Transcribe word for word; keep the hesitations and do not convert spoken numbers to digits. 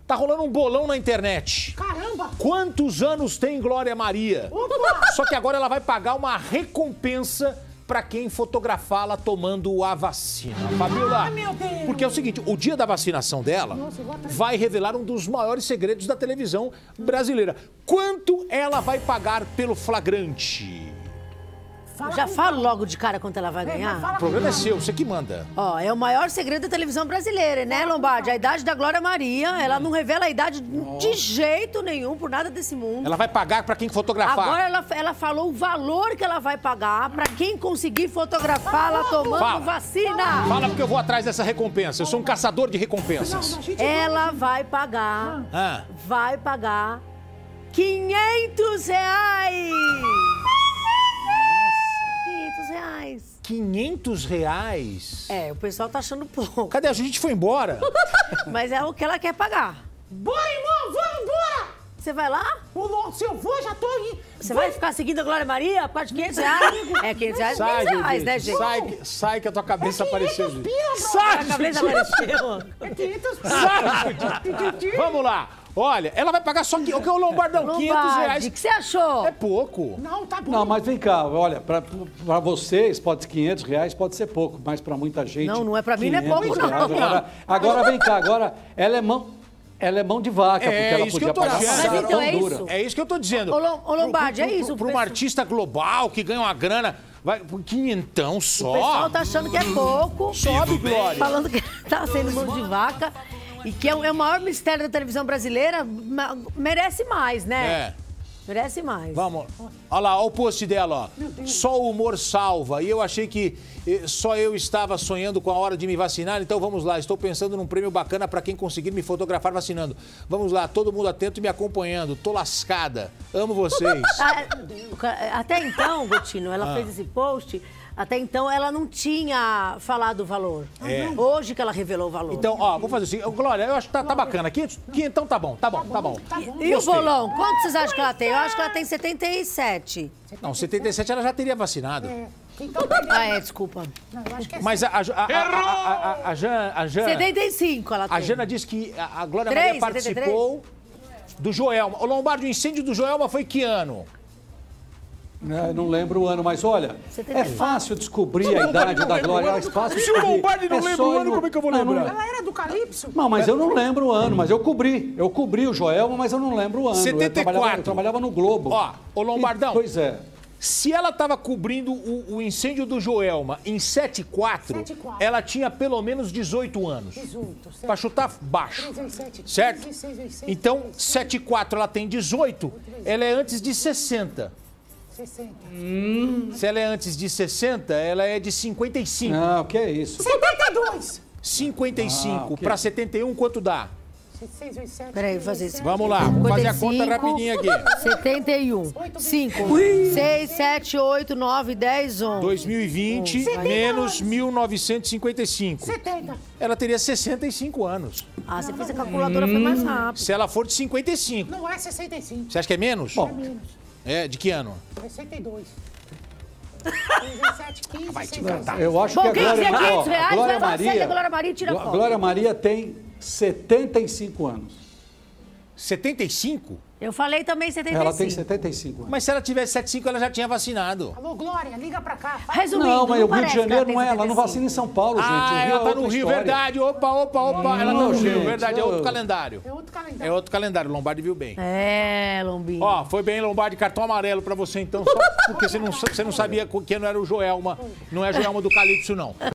Tá rolando um bolão na internet. Caramba! Quantos anos tem Glória Maria? Opa! Só que agora ela vai pagar uma recompensa pra quem fotografá-la tomando a vacina. Fabiola, Ah, meu Deus! porque é o seguinte, o dia da vacinação dela Nossa, eu vou atrás. vai revelar um dos maiores segredos da televisão brasileira. Quanto ela vai pagar pelo flagrante? Fala Já com falo calma. logo de cara quanto ela vai É, mas ganhar. fala O problema é com seu, você que manda. Ó, é o maior segredo da televisão brasileira, né, Lombardi? A idade da Glória Maria, ela não revela a idade de jeito nenhum, por nada desse mundo. Ela vai pagar pra quem fotografar. Agora ela, ela falou o valor que ela vai pagar pra quem conseguir fotografá-la tomando Fala. vacina. Fala porque eu vou atrás dessa recompensa. Eu sou um caçador de Não, recompensas. não, gente, Ela vai pagar, Ah, vai pagar quinhentos reais. quinhentos reais. quinhentos reais? É, o pessoal tá achando pouco, Cadê? A gente foi embora. mas é o que ela quer pagar. Bora, irmão, vamos embora! Você vai lá? Ô, louco, se eu vou, já tô aí. Você vai ficar seguindo a Glória Maria por causa de quinhentos reais? É, quinhentos reais, Sai, quinhentos reais, né, Judite. gente? Sai, que- sai que a tua cabeça apareceu. Judite. pila, Sai, A cabeça Judite. apareceu. É quinhentos Sai, Judite. Vamos lá. Olha, ela vai pagar só... que- O que é o Lombardão? quinhentos Lombardi, reais. o que você achou? É pouco. Não, tá bom. Não, mas vem cá, olha, para vocês pode ser quinhentos reais, pode ser pouco, mas para muita gente... Não, não é pra mim, não é pouco, quinhentos não. reais. Agora, agora vem cá, agora ela é mão, ela é mão de vaca, É, porque ela isso que podia eu tô pagar dizendo. uma Mas então tão é dura. isso. É isso que eu tô dizendo. Ô, Lom- ô, Lombardi, Pro- pro- é isso, Pra o uma pessoal- artista global que ganha uma grana, vai por quinhentão só. O pessoal tá achando que é pouco. Sobe, Glória. Falando que tá sendo mão de vaca. E que é o, é o maior mistério da televisão brasileira. ma- Merece mais, né? É. Merece mais. Vamos. Olha lá, olha o post dela, ó. Só o humor salva. E eu achei que eh, só eu estava sonhando com a hora de me vacinar, então vamos lá. Estou pensando num prêmio bacana para quem conseguir me fotografar vacinando. Vamos lá, todo mundo atento e me acompanhando. Tô lascada. Amo vocês. Ah, o ca- Até então, Gotino, ela Ah. fez esse post. Até então, ela não tinha falado o valor. É. Hoje que ela revelou o valor. Então, ó, vou fazer assim. Glória, eu acho que tá, tá bacana. Aqui, então tá bom, tá bom, tá bom. Tá bom. E o Gostei. bolão? Quanto vocês acham que ela tem? Eu acho que ela tem setenta e sete. Não, setenta e sete ela já teria vacinado. É, então tá Ah, é, desculpa. Não, eu acho que é Mas a, a, a, a, a, a, Jan- a Jana... setenta e cinco ela tem. A Jana disse que a a Glória Três, Maria setenta e três? participou do Joelma. O Lombardi, o incêndio do Joelma foi que ano? É, não lembro o ano, mas olha, setenta e é quatro. fácil descobrir a Lombardi idade não da lembra o Glória, é ano. fácil Se o descobrir. Lombardi não É lembra só o ano, ir no- como é que eu vou Não, não- lembrar? Ela era do Calypso? Não, mas eu não lembro o ano, mas eu cobri. Eu cobri o Joelma, mas eu não lembro o ano. setenta e Eu trabalhava, quatro. eu trabalhava no Globo. Ó, ô Lombardão. E- Pois é. Se ela estava cobrindo o, o incêndio do Joelma em setenta e quatro, setenta e quatro. ela tinha pelo menos dezoito anos. dezoito, certo. Pra chutar baixo. três vezes sete, Certo? quinze, seis vezes seis, Então, dezesseis, setenta e quatro ela tem dezoito, ela é antes de sessenta. sessenta. Se ela é antes de sessenta, ela é de cinquenta e cinco. Não, o que é isso? setenta e dois. cinquenta e cinco Ah, ok. para setenta e um, quanto dá? seis vezes sete. Peraí, vou fazer isso. Vamos lá, vamos fazer a cinquenta conta e cinco, rapidinho aqui. setenta e um. cinco, seis, sete, oito, nove, dez, onze. dois mil e vinte menos mil novecentos e cinquenta e cinco. setenta. Ela teria sessenta e cinco anos. Ah, você fez a calculadora, foi mais rápido. Se ela for de cinquenta e cinco. Não é sessenta e cinco. Você acha que é menos? Bom, Menos. É, de que ano? sessenta e dois. seis vezes sete, quinze, Vai te seis vezes encantar. sete. eu acho Bom, que a quem Glória, quiser ó, quinhentos a reais, Glória vai lá, segue a Maria, Glória Maria e tira Gló- foto. Glória Maria tem setenta e cinco anos. setenta e cinco? Eu falei também setenta e cinco. Ela tem setenta e cinco anos. Mas se ela tivesse setenta e cinco, ela já tinha vacinado. Alô, Glória, liga pra cá. Fala. Resumindo, Não, mas o Rio de parece que Janeiro tem não é, ela não setenta e cinco. vacina em São Paulo, gente. O Ah, Rio ela é tá outra no Rio, história. verdade. Opa, opa, opa. Ela tá Não, no Rio, gente, verdade. É eu- outro calendário. É outro calendário. É outro calendário. Lombardi viu bem. É, Lombinho. Ó, foi bem, Lombardi, cartão amarelo pra você então, só porque você não, você não sabia que não era o Joelma, não é Joelma do Calypso, não.